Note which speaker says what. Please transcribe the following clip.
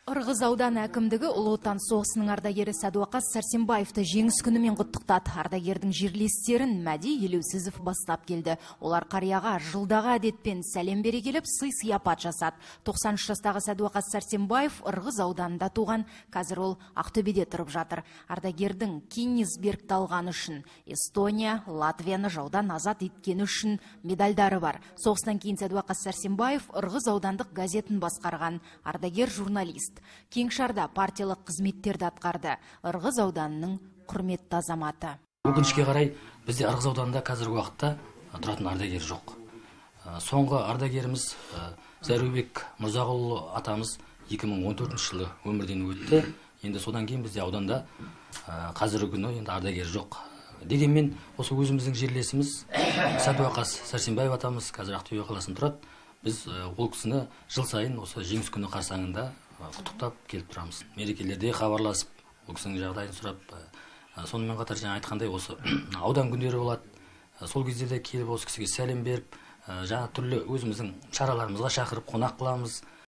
Speaker 1: Ырғыз ауданы әкімдігі Ұлы Отан соғысының ардагері Сәдуақас Сәрсенбаевты жеңіс күнімен құттықтады. Ардагердің жерлестерін Мәди Елеусізов бастап келді. Олар қарияға жылдағы әдетпен сәлем бере келіп, сый-сияпат жасады. 93 жастағы Сәдуақас Сәрсенбаев Ырғыз ауданында туған, қазір ол Ақтөбеде тұрып жатыр. Ардагердің Кенигсбергті алғаны үшін Эстония, Латвияны жаудан азат еткені үшін медальдары бар. Соғыстан кейін Сәдуақас Сәрсенбаев Ырғыз аудандық газетін басқарған. Ардагер журналист. Кеңшарда партиялық қызметтерді атқарды. Ырғыз ауданының құрметті азаматы.
Speaker 2: Өкінішке қарай, бізде Ырғыз ауданында қазіргі уақытта тұратын ардагер жоқ. Соңғы ардагеріміз Зәрубек Мырзағұлұлы атамыз 2014 жылы өмірден өтті. Енді содан кейін бізде ауданда қазіргі күні енді ардагер жоқ. Дегенмен, осы өзіміздің жерлесіміз Сәдуақас Сәрсенбаев атамыз қазір Ақтөбе қаласында тұрады. Біз ол кісіні жыл сайын осы жеңіс күні қарсаңында құттықтап келіп тұрамыз. Мерекелерде хабарласып, ол кісінің жағдайын сұрап, сонымен қатар жаңа айтқандай осы аудан күндері болады. Сол кезде де келіп осы кісіге сәлем беріп, жаңа түрлі өзіміздің шараларымызға шақырып қонақ қыламыз.